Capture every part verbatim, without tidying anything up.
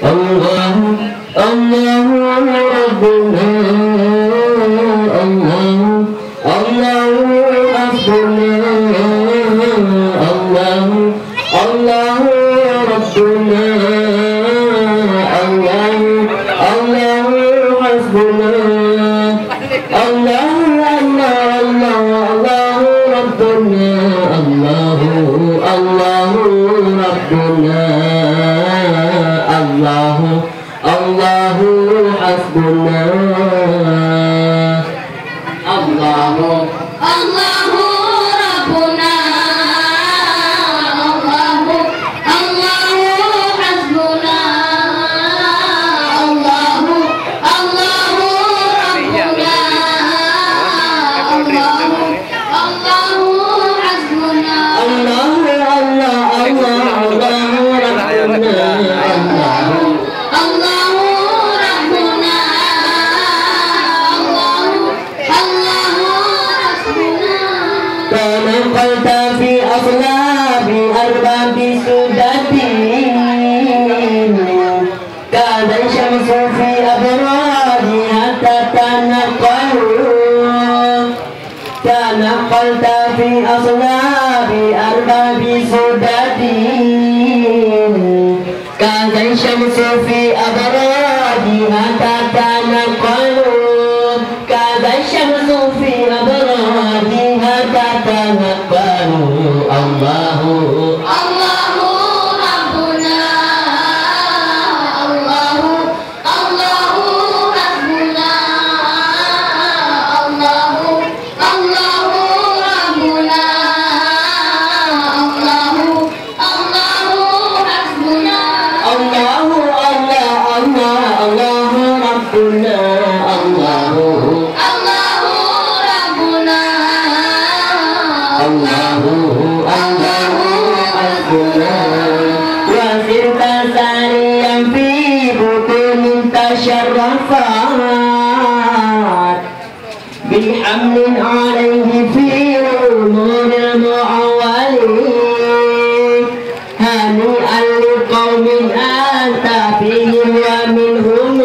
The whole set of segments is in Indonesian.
Allah Allah Rabbuna Allah Allah Rabbuna Allah Allah Rabbuna Allah Allah Hasbuna Allah Allah Allah Allah Rabbuna Allah Allah Rabbuna Allah Allah Hasbuna Allah Allah Rabbuna Allah Allah Hasbuna Allah Allah Rabbuna Allah Allah Hasbuna Allah Allah Allah Allah Rabbuna Allah Allah Rabbuna Allah Allah Hasbuna. تنقلت في أصلاب أرباب سدتين كان الشمس في أبرارها تتنقل تنقلت في أصلاب أرباب سدتين كان الشمس في أبرارها تتنقل كان الشمس في أبرارها تتنقل الله Allah Rabbuna Allah Allah Hasbuna Allah Allah Rabbuna Allah Allah Hasbuna الله الله الله الله ربنا الله Allah Rabbuna الله الله ربنا وسرت ساريا في بطون تشرفات بحمل عليه في أمور المعولين هنيئا لقوم أنت فيهم ومنهم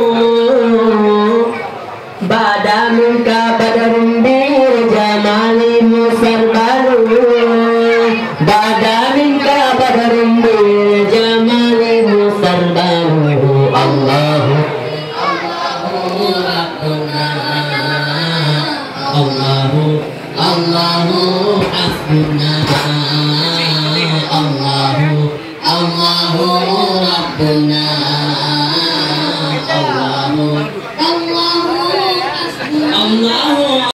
بعد منك بدر بالجمال مسربل بعد منك بدر بالجمال مسربل الله الله الله حسبنا الله الله ربنا الله Allah Hasbuna الله